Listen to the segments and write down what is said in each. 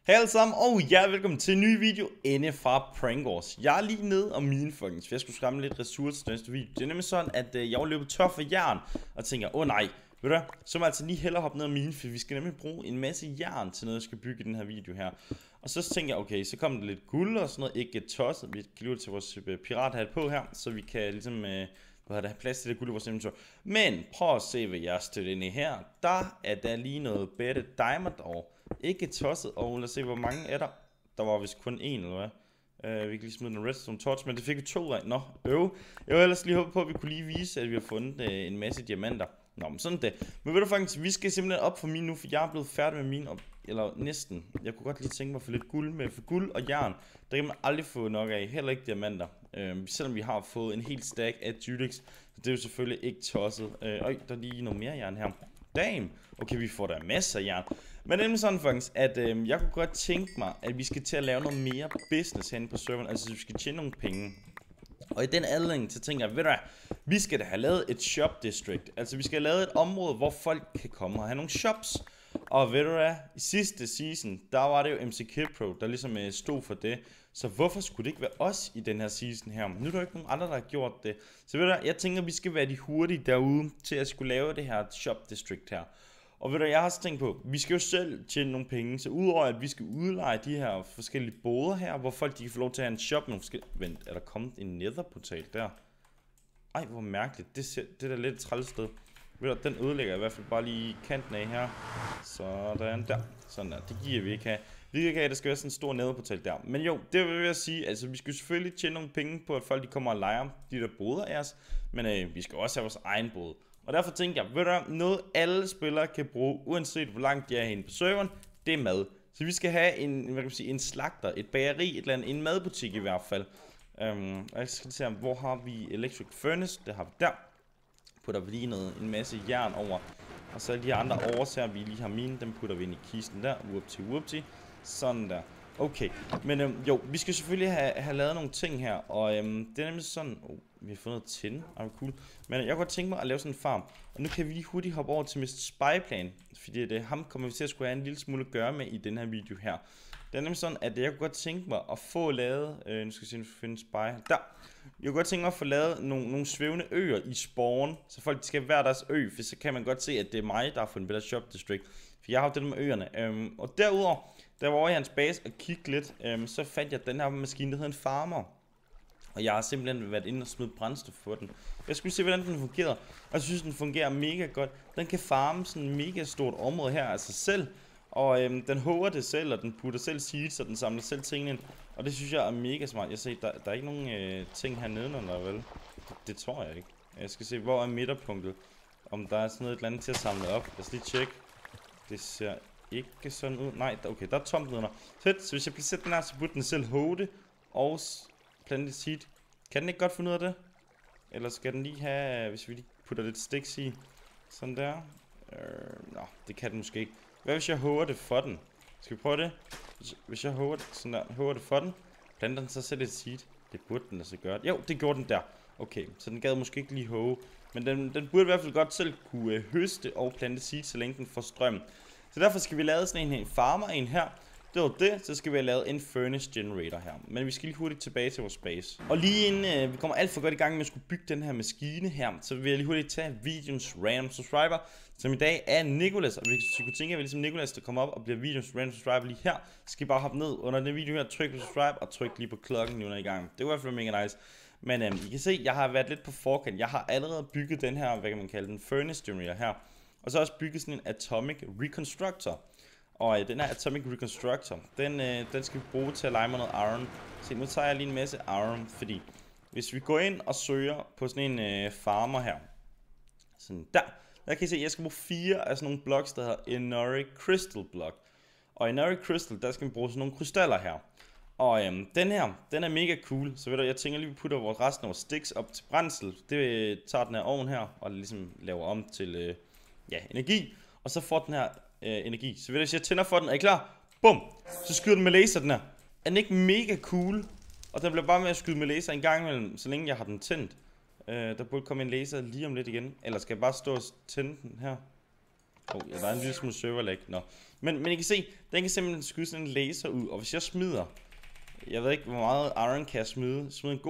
Hej alle sammen, og velkommen til en ny video inde fra Prank Wars. Jeg er lige nede og mine folkens, for jeg skulle skræmme lidt ressourcer til næste video. Det er nemlig sådan, at jeg var løbet tør for jern, og tænker, nej, ved du hvad, så må jeg altså lige hellere hoppe ned og mine, for vi skal nemlig bruge en masse jern til noget, jeg skal bygge i den her video her. Og så tænker jeg, okay, så kommer der lidt guld og sådan noget, ikke tosset. Vi kan lige til vores pirathat på her, så vi kan ligesom have plads til det guld i vores inventory. Men prøv at se, hvad jeg har stødt ind i her. Der er der lige noget bedre diamond over. Ikke tosset, og lad os se, hvor mange er der. Der var vist kun én, eller hvad? Vi kan lige smide en redstone torch, men det fik vi 2 af. Nå, Jeg var ellers lige håbe på, at vi kunne lige vise, at vi har fundet en masse diamanter. Nå, men sådan det. Men ved du faktisk, vi skal simpelthen op for min nu, for jeg er blevet færdig med min, eller næsten. Jeg kunne godt lige tænke mig at få lidt guld med, for guld og jern, der kan man aldrig få nok af, heller ikke diamanter. Selvom vi har fået en helt stack af Judix, så det er jo selvfølgelig ikke tosset. Der er lige noget mere jern her. Damn, okay, vi får da masser af jern. Men det er sådan faktisk, at jeg kunne godt tænke mig, at vi skal til at lave noget mere business herinde på serveren. Altså, vi skal tjene nogle penge. Og i den anledning, så tænker jeg, ved du hvad, vi skal da have lavet et shop district. Altså, vi skal have lavet et område, hvor folk kan komme og have nogle shops. Og ved du hvad, i sidste season, der var det jo MCKidPro, der ligesom stod for det. Så hvorfor skulle det ikke være os i den her season her? Nu er der jo ikke nogen andre, der har gjort det. Så ved du hvad, jeg tænker, vi skal være de hurtige derude til at skulle lave det her shop district her. Og ved du, jeg har også tænkt på, vi skal jo selv tjene nogle penge, så udover at vi skal udleje de her forskellige boder her, hvor folk de kan få lov til at have en shop med forskellige... Vent, er der kommet en netherportal der? Ej, hvor mærkeligt, det er da lidt et træls sted. Ved du, den ødelægger i hvert fald bare lige kanten af her. Sådan der, sådan der, det giver vi ikke have. Vi kan ikke have, at der skal være sådan en stor netherportal der. Men jo, det vil jeg sige, altså vi skal selvfølgelig tjene nogle penge på, at folk de kommer og leger de der boder af os. Men vi skal også have vores egen bod. Og derfor tænker jeg, ved du, noget alle spillere kan bruge, uanset hvor langt de er henne på serveren, det er mad. Så vi skal have en slagter, et bageri, et eller andet, en madbutik i hvert fald. Og jeg skal se, hvor har vi electric furnace, det har vi der. Putter vi lige en masse jern over. Og så de andre årsager, vi lige har mine, dem putter vi ind i kisten der, whoopty. Sådan der. Okay, men jo, vi skal selvfølgelig have lavet nogle ting her, og det er nemlig sådan, vi har fundet tin, cool. Men jeg kunne godt tænke mig at lave sådan en farm, og nu kan vi lige hurtigt hoppe over til Mr. Spyplan, fordi det ham kommer vi til at skulle have en lille smule at gøre med i den her video her. Det er nemlig sådan, at jeg kunne godt tænke mig at få lavet, nu skal vi se, finde Spy, der. Jeg kunne godt tænke mig at få lavet nogle svævende øer i spawn, så folk skal være deres ø, for så kan man godt se, at det er mig, der har fundet bedre shop district. For jeg har jo det med øerne, og derudover, der var over i hans base og kigge lidt, så fandt jeg den her maskine, der hedder en farmer. Og jeg har simpelthen været inde og smidt brændstof for den. Jeg skulle se, hvordan den fungerer, og jeg synes, den fungerer mega godt. Den kan farme sådan et mega stort område her af sig selv. Og den hugger det selv, og den putter selv seeds, og den samler selv tingene ind. Og det synes jeg er mega smart. Jeg ser, der er ikke nogen ting hernede, der vel? Det tror jeg ikke. Jeg skal se, hvor er midterpunktet. Om der er sådan noget et eller andet til at samle op. Lad os lige tjekke. Det ser ikke sådan ud. Nej, okay, der er tomt nedenunder. Fedt, så hvis jeg placerer den her, så burde den selv hugge det. Og plante seed. Kan den ikke godt finde ud af det? Eller skal den lige have, hvis vi lige putter lidt sticks i? Sådan der. Nå, det kan den måske ikke. Hvad hvis jeg hugger det for den? Skal vi prøve det? Hvis jeg hugger det, sådan der, hugger det for den, planter den så selv et seed. Det burde den altså gøre. Jo, det gjorde den der. Okay, så den gad måske ikke lige hugge. Men den burde i hvert fald godt selv kunne høste og plante seed, så længe den får strøm. Så derfor skal vi lave sådan en farmer en her. Det var det, så skal vi have lavet en furnace generator her. Men vi skal lige hurtigt tilbage til vores base. Og lige inden vi kommer alt for godt i gang med at skulle bygge den her maskine her, så vil jeg lige hurtigt tage videoens random subscriber, som i dag er Nicholas. Og hvis I kunne tænke, at vi ligesom Nicholas, der kommer op og bliver videoens random subscriber lige her, så skal I bare hoppe ned under den video her, tryk på subscribe og tryk lige på klokken, når I er i gang. Det var i hvert fald mega nice. Men I kan se, jeg har været lidt på forkant. Jeg har allerede bygget den her, hvad kan man kalde den, furnace generator her. Og så også bygget sådan en atomic reconstructor. Og den her Atomic Reconstructor, den skal vi bruge til at lege med noget iron. Så nu tager jeg lige en masse iron, fordi hvis vi går ind og søger på sådan en farmer her. Sådan der kan I se, at jeg skal bruge 4 af sådan nogle blocks, der hedder Inori Crystal Block. Og Inori Crystal, der skal vi bruge sådan nogle krystaller her. Og den her, den er mega cool. Så ved du, jeg tænker lige, at vi putter resten af vores sticks op til brændsel. Det tager den her ovn her, og ligesom laver om til energi. Og så får den her energi. Så hvis jeg tænder for den, er I klar? Bum! Så skyder den med laser, den her. Er den ikke mega cool? Og den bliver bare med at skyde med laser en gang imellem, så længe jeg har den tændt. Der burde komme en laser lige om lidt igen. Eller skal jeg bare stå og tænde den her? Ja, der er en lille smule serverlag. Nå. Men I kan se, den kan simpelthen skyde sådan en laser ud. Og hvis jeg smider, jeg ved ikke hvor meget iron kan jeg smide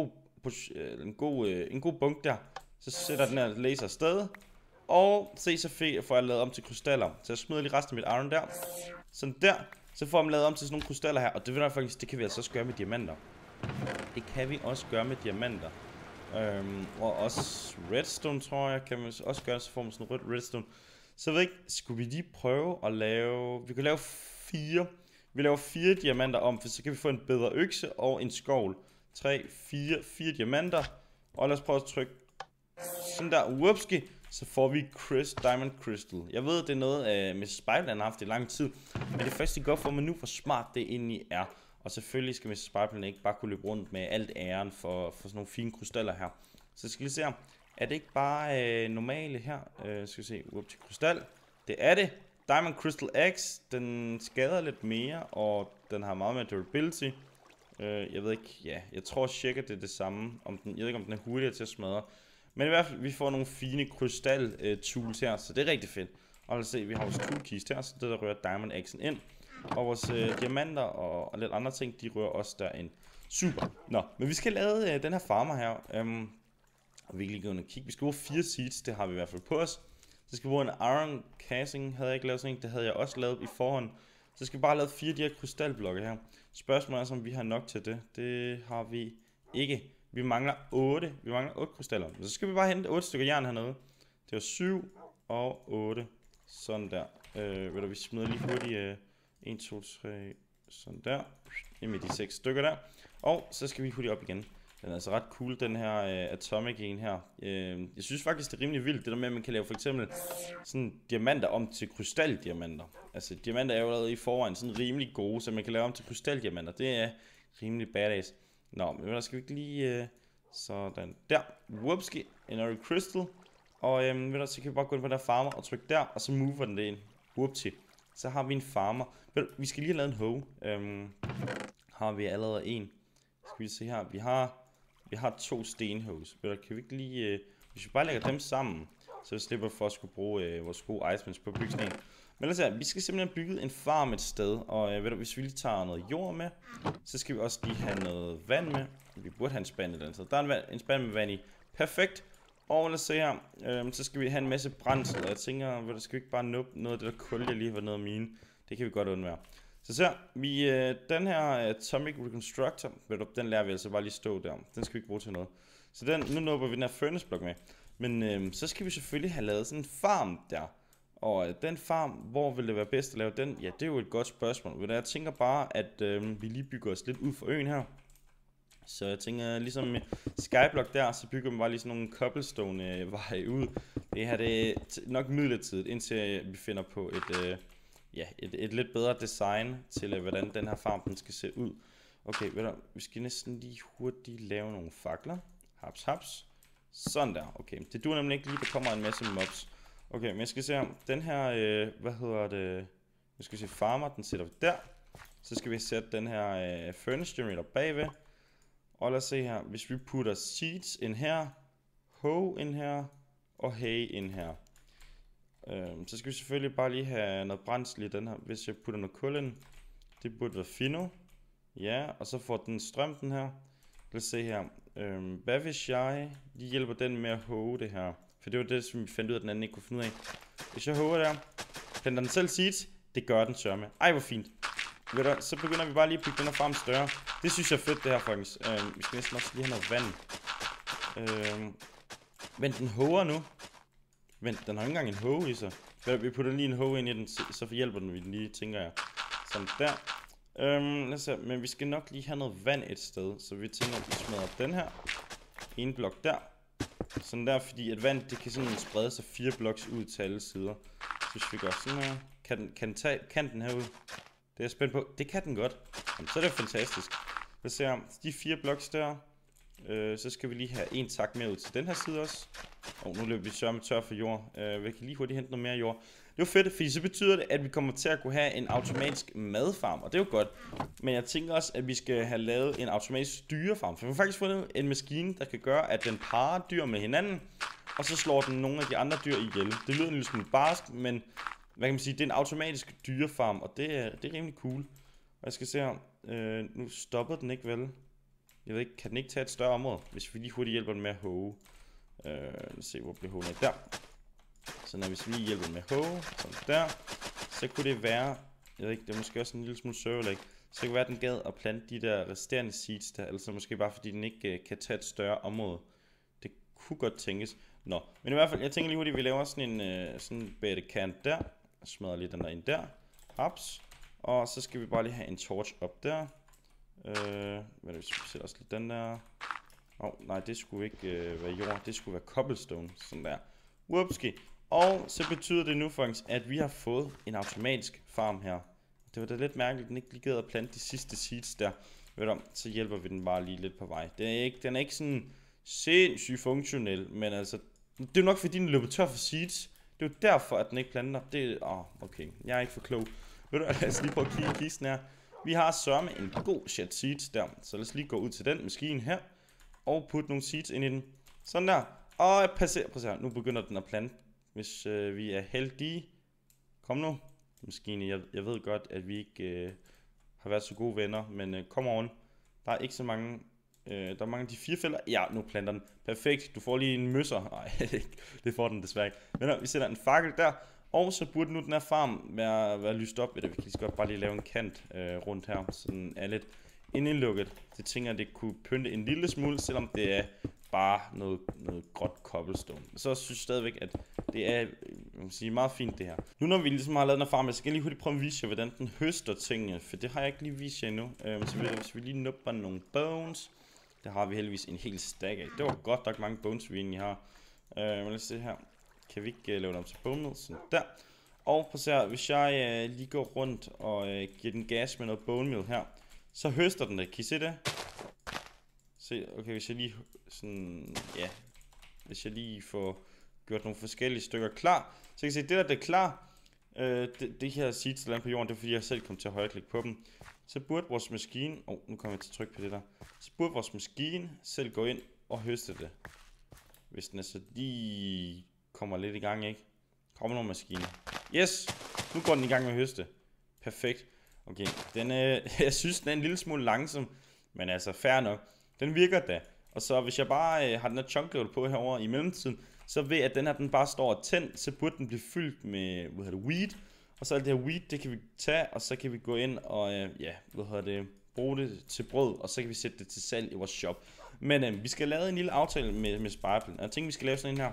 en god bunk der, så sætter den her laser afsted. Og se, så får jeg lavet om til krystaller. Så jeg smider lige resten af mit iron der. Sådan der. Så får jeg lavet om til sådan nogle krystaller her. Og det, det kan vi altså også gøre med diamanter. Det kan vi også gøre med diamanter. Og også redstone, tror jeg, kan man også gøre, så får man sådan en rød redstone. Så jeg ved ikke, skulle vi lige prøve at lave, vi kan lave 4. Vi laver 4 diamanter om, for så kan vi få en bedre økse og en skovl. 3, 4 diamanter. Og lad os prøve at trykke sådan der, whoopski. Så får vi Diamond Crystal. Jeg ved, det er noget, Mrs. Pipeline har haft i lang tid. Men det er faktisk det godt for mig nu, hvor smart det egentlig er. Og selvfølgelig skal Mrs. Pipeline ikke bare kunne løbe rundt med alt æren for sådan nogle fine krystaller her. Så skal vi se her. Er det ikke bare normale her? Skal vi se, up til krystal. Det er det. Diamond Crystal X, den skader lidt mere, og den har meget mere durability. Jeg ved ikke, ja, jeg tror cirka det er det samme. Jeg ved ikke, om den er hurtigere til at smadre. Men i hvert fald, vi får nogle fine krystal tools her, så det er rigtig fedt. Og lad os se, vi har vores toolkist her, så det der rører Diamond X'en ind. Og vores diamanter og lidt andre ting, de rører også derind. Super. Nå, men vi skal lave den her farmer her. Og vi kan lige gå ind og kigge. Vi skal bruge 4 seeds, det har vi i hvert fald på os. Så skal vi bruge en iron casing, havde jeg ikke lavet sådan en, det havde jeg også lavet i forhånd. Så skal vi bare lave 4 af de her krystalblokke her. Spørgsmålet er, om vi har nok til det. Det har vi ikke. Vi mangler 8. Vi mangler 8 krystaller. Så skal vi bare hente 8 stykker jern hernede. Det var 7 og 8. Sådan der. Ved du, vi smider lige hurtigt 1, 2, 3. Sådan der. Ind med de 6 stykker der. Og så skal vi hurtigt op igen. Den er altså ret cool, den her atomic en her. Jeg synes faktisk, det er rimelig vildt, det der med, at man kan lave for eksempel sådan diamanter om til krystaldiamanter. Altså, diamanter er jo allerede i forvejen sådan rimelig gode, så man kan lave om til krystaldiamanter. Det er rimelig badass. Nå, men der skal vi ikke lige sådan der. Whoopski, en crystal. Og ved du, så kan vi bare gå ind på den der farmer og trykke der, og så mover den det ind. Whoopsie. Så har vi en farmer. Ved du, vi skal lige have lavet en hoe. Har vi allerede en. Skal vi se her. Vi har 2 stenhoes. Ved du, kan vi ikke lige... hvis vi bare lægger dem sammen, så slipper vi for at skulle bruge vores gode icemans på at bygge sådan en. Men lad os se, vi skal simpelthen bygge en farm et sted. Og ved du, hvis vi lige tager noget jord med, så skal vi også lige have noget vand med. Vi burde have en spand et eller andet sted. Der er en spand med vand i. Perfekt. Og lad os se her. Så skal vi have en masse brændsel. Jeg tænker, ved du, skal vi ikke bare nuppe noget af det der kul, jeg lige har noget af mine. Det kan vi godt undvære. Så ser vi den her Atomic Reconstructor, den lærer vi altså bare lige stå der. Den skal vi ikke bruge til noget. Så nu nupper vi den her furnace block med. Men så skal vi selvfølgelig have lavet sådan en farm der. Og den farm, hvor vil det være bedst at lave den? Ja, det er jo et godt spørgsmål. Jeg tænker bare, at vi lige bygger os lidt ud for øen her. Så jeg tænker, ligesom med Skyblock der, så bygger man bare lige sådan nogle cobblestone veje ud. Det her det er nok midlertidigt, indtil vi finder på et lidt bedre design til, hvordan den her farm den skal se ud. Okay, ved du, vi skal næsten lige hurtigt lave nogle fakler. Haps, haps. Sådan der. Okay, det duer nemlig ikke lige, der kommer en masse mobs. Okay, men jeg skal se om den her, nu skal vi se farmer, den sætter vi der. Så skal vi sætte den her furnace generator bagved. Og lad os se her, hvis vi putter seeds ind her, hoe ind her, og hay ind her. Så skal vi selvfølgelig bare lige have noget brændsel i den her, hvis jeg putter noget kul ind. Det burde være fino. Ja, og så får den strøm den her. Lad os se her. Hvad hvis jeg lige hjælper den med at hoe det her? For det var det, som vi fandt ud af, at den anden ikke kunne finde ud af. Hvis jeg hover der, planter den selv seeds, det gør den sørme. Ej, hvor fint. Ved du, så begynder vi bare lige at bygge den her farm større. Det synes jeg er fedt, det her faktisk. Vi skal næsten også lige have noget vand. Vent, den hover nu. Vent, den har ikke engang en hoe i sig. Vi putter lige en hoe ind i den, så hjælper den vi lige, tænker jeg. Sådan der. Lad os se, men vi skal nok lige have noget vand et sted. Så vi tænker, at vi smadrer den her. En blok der. Sådan der, fordi at vand, det kan sådan sprede sig 4 bloks ud til alle sider. Så hvis vi gør sådan her. Kan den herud? Det er jeg spændt på. Det kan den godt. Jamen, så er det fantastisk. Lad os se her. De 4 bloks der. Så skal vi lige have en tak mere ud til den her side også. Og nu løber vi sørme tør for jord. Vi kan lige hurtigt hente noget mere jord. Det er jo fedt, fordi så betyder det, at vi kommer til at kunne have en automatisk madfarm. Og det er jo godt. Men jeg tænker også, at vi skal have lavet en automatisk dyrefarm. For vi har faktisk fundet en maskine, der kan gøre, at den parer dyr med hinanden. Og så slår den nogle af de andre dyr ihjel. Det lyder en lille smule barsk, men hvad kan man sige, det er en automatisk dyrefarm, og det er rimelig cool. Og jeg skal se her, nu stoppede den ikke vel. Jeg ved ikke, kan den ikke tage et større område, hvis vi lige hurtigt hjælper den med at hoge. Lad os se, hvor bliver hogen af der. Så når hvis vi lige hjælper den med at hoge, sådan der, så kunne det være, jeg ved ikke, det er måske også en lille smule serverlag, så kan det være, at den gad at plante de der resterende seeds der, eller så måske bare fordi den ikke kan tage et større område. Det kunne godt tænkes. Nå, men i hvert fald, jeg tænker lige hurtigt, at vi laver sådan en bette kant der. Jeg smadrer lige den der ind der. Haps. Og så skal vi bare lige have en torch op der. Hvad hvis vi sætter også lidt den der. Nej, det skulle ikke være jord. Det skulle være cobblestone. Sådan der. Whoopski. Og så betyder det nu faktisk, at vi har fået en automatisk farm her. Det var da lidt mærkeligt, at den ikke lige gad at plante de sidste seeds der. Ved du, så hjælper vi den bare lige lidt på vej. Den er ikke sådan sindssygt funktionel, men altså, det er jo nok fordi den løber tør for seeds. Det er jo derfor, at den ikke planter. Okay, jeg er ikke for klog. Ved du, lad os lige prøve at kigge i kisten her. Vi har sørme en god chat seeds der. Så lad os lige gå ud til den maskine her. Og putte nogle seeds ind i den. Sådan der. Og passer. Nu begynder den at plante. Hvis vi er heldige. Kom nu, maskine. Jeg ved godt, at vi ikke har været så gode venner. Men kom on. Der er ikke så mange. Der mangler de 4 felter. Ja, nu planter den. Perfekt. Du får lige en møsser. Nej, det får den desværre ikke. Men vi sætter en fakkel der. Og så burde nu den her farm være lyst op. Vi kan lige godt bare lige lave en kant rundt her. Så den er lidt indelukket. Det tænker jeg, det kunne pynte en lille smule, selvom det er bare noget gråt cobblestone. Så synes jeg stadigvæk, at det er meget fint det her. Nu når vi ligesom har lavet den her farm, så skal jeg lige hurtigt prøve at vise jer, hvordan den høster tingene. For det har jeg ikke lige vist jer endnu. Så hvis vi lige nupper nogle bones. Der har vi heldigvis en hel stack af. Det var godt nok mange bones, vi egentlig har. Men lad os se her. Kan vi ikke lave dem til bone meal? Sådan der. Og prøv at se her. Hvis jeg lige går rundt og giver den gas med noget bone meal her, så høster den det. Kan I se det? Se, okay, hvis jeg lige sådan, ja. Hvis jeg lige får gjort nogle forskellige stykker klar, så kan I se, det er klar. Det her seeds der på jorden, det er fordi jeg selv kom til at højreklikke på dem. Så burde vores maskine, nu kommer jeg til at trykke på det der. Så burde vores maskine selv gå ind og høste det. Hvis den altså lige kommer lidt i gang, ikke? Kommer nogle maskiner. Yes! Nu går den i gang med at høste. Perfekt. Okay, jeg synes den er en lille smule langsom. Men altså, fair nok. Den virker da. Og så hvis jeg bare har den her chunk level på herover i mellemtiden, så ved at den bare står tændt, så burde den blive fyldt med, weed. Og så alt det her weed, det kan vi tage, og så kan vi gå ind og, bruge det til brød, og så kan vi sætte det til salg i vores shop. Men vi skal lave en lille aftale med Sparkle. Jeg tænker, vi skal lave sådan en her.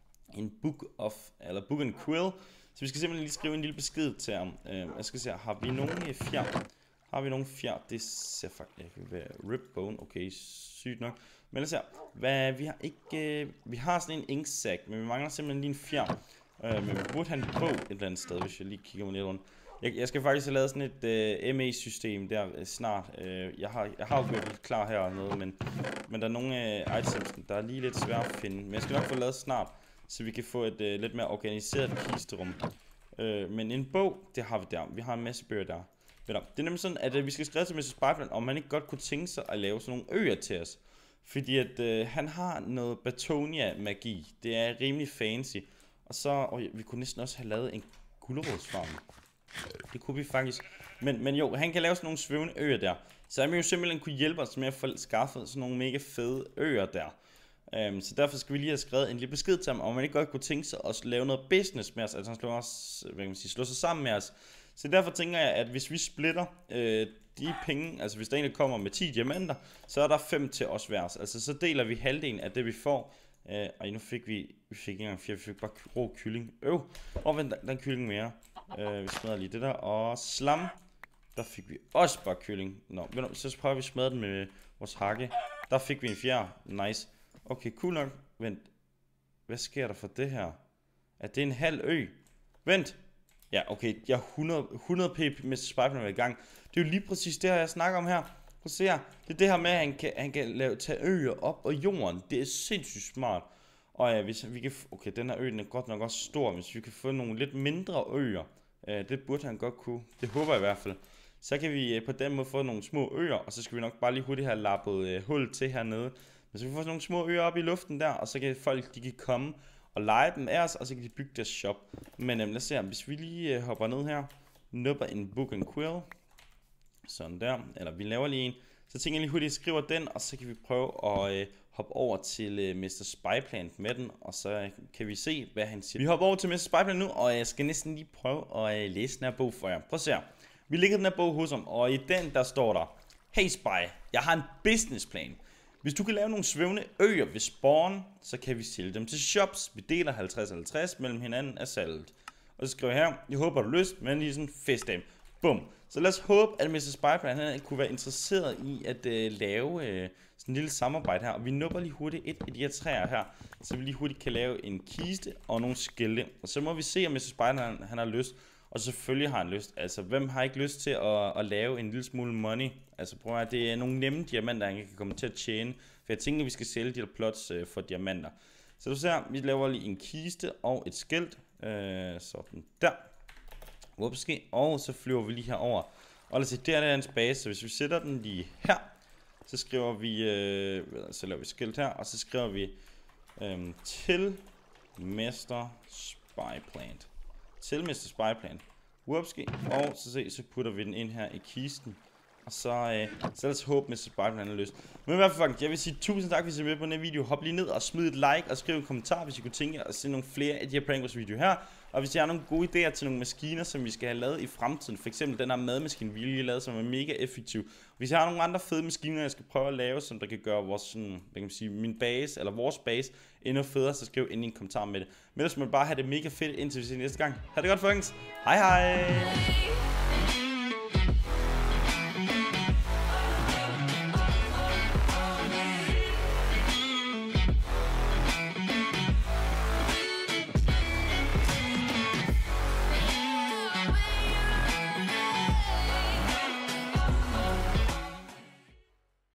En book and quill. Så vi skal simpelthen lige skrive en lille besked til ham. Jeg skal se, har vi nogen fjer? Har vi nogen fjer? Det ser faktisk rib bone. Okay, sygt nok. Men lad os se. Vi har ikke... vi har sådan en inksack, men vi mangler simpelthen lige en fjer. Men vi burde have en bog et eller andet sted, hvis jeg lige kigger mig lidt rundt. Jeg skal faktisk have lavet sådan et ME-system der snart. Jeg har jo gjort lidt klar her og noget, men der er nogle items, der er lige lidt svære at finde. Men jeg skal nok få lavet snart, så vi kan få et lidt mere organiseret kisterum. Men en bog, det har vi der. Vi har en masse bøger der. Det er nemlig sådan, at vi skal skrive til Mrs. Sparkle, om han ikke godt kunne tænke sig at lave sådan nogle øer til os. Fordi at han har noget Batonia-magi. Det er rimelig fancy. Og så, vi kunne næsten også have lavet en gulerodsfarm. Det kunne vi faktisk. Men jo, han kan lave sådan nogle svævende øer der. Så han vil jo simpelthen kunne hjælpe os med at få skaffet sådan nogle mega fede øer der. Så derfor skal vi lige have skrevet en lille besked til ham, om man ikke godt kunne tænke sig at lave noget business med os. Altså han slå sig sammen med os. Så derfor tænker jeg, at hvis vi splitter de penge, altså hvis der egentlig kommer med 10 diamanter, så er der 5 til os hver. Altså så deler vi halvdelen af det vi får. Og nu fik vi fik ikke engang 4, vi fik bare rå kylling. Vent, der er en kylling mere. Vi smadrer lige det der, og slam. Der fik vi også bare kylling. Så prøver vi at smadre den med vores hakke. Der fik vi en fjerde. Nice. Okay, cool nok. Vent. Hvad sker der for det her? Er det en halv ø? Vent. Ja, okay. Jeg er 100 p med Sparkle i gang. Det er jo lige præcis det her, jeg snakker om her. Prøv at se her. Det er det her med, at han kan tage øer op og jorden. Det er sindssygt smart. Og ja, hvis vi kan... Okay, den her ø, den er godt nok også stor. Hvis vi kan få nogle lidt mindre øer. Det burde han godt kunne. Det håber jeg i hvert fald. Så kan vi på den måde få nogle små øer. Og så skal vi nok bare lige hurtigt have lappet hul til hernede. Men så kan vi få nogle små øer op i luften der. Og så kan folk, de kan komme og lege dem af os, og så kan de bygge deres shop. Men lad os se, hvis vi lige hopper ned her, nupper en book and quill, sådan der, eller vi laver lige en, så tænker jeg lige hurtigt, skriver den, og så kan vi prøve at hoppe over til Mr. Spyplant med den, og så kan vi se, hvad han siger. Vi hopper over til Mr. Spyplant nu, og jeg skal næsten lige prøve at læse den her bog for jer. Prøv at se her. Vi lægger den her bog hos ham, og i den der står der: Hey Spy, jeg har en businessplan. Hvis du kan lave nogle svævende øer ved spawn, så kan vi sælge dem til shops. Vi deler 50-50 mellem hinanden af salget. Og så skriver jeg her: jeg håber du har lyst, men lige sådan en festdag. Bum. Så lad os håbe, at Mr. Spyplant han kunne være interesseret i at lave sådan en lille samarbejde her. Og vi nupper lige hurtigt et af de her træer her, så vi lige hurtigt kan lave en kiste og nogle skilte. Og så må vi se, om Mr. Spyplant han har lyst. Og selvfølgelig har han lyst. Altså, hvem har ikke lyst til at lave en lille smule money? Altså, prøv at det er nogle nemme diamanter, han kan komme til at tjene. For jeg tænker, at vi skal sælge de her plots for diamanter. Så du ser, vi laver lige en kiste og et skilt. Sådan der. Whoopski. Og så flyver vi lige herover. Og lad os se, der er hans base. Så hvis vi sætter den lige her, så skriver vi, så laver vi skilt her. Og så skriver vi til Mr. Spyplant. Til Mr. Spyplant. Whoopski. Og så putter vi den ind her i kisten. Og så lad os håbe, Mr. Spyplant har lyst. Men i hvert fald, jeg vil sige tusind tak, hvis I er med på den her video. Hop lige ned og smid et like og skriv en kommentar, hvis I kunne tænke jer at se nogle flere af de her Prank Wars videoer her. Og hvis I har nogle gode idéer til nogle maskiner, som vi skal have lavet i fremtiden, for eksempel den her madmaskine, vi lige lavet, som er mega effektiv. Hvis I har nogle andre fede maskiner, jeg skal prøve at lave, som der kan gøre vores, sådan, hvad kan man sige, min base, eller vores base, endnu federe, så skriv ind i en kommentar med det. Men ellers må I bare have det mega fedt, indtil vi ses næste gang. Ha' det godt, folkens. Hej hej!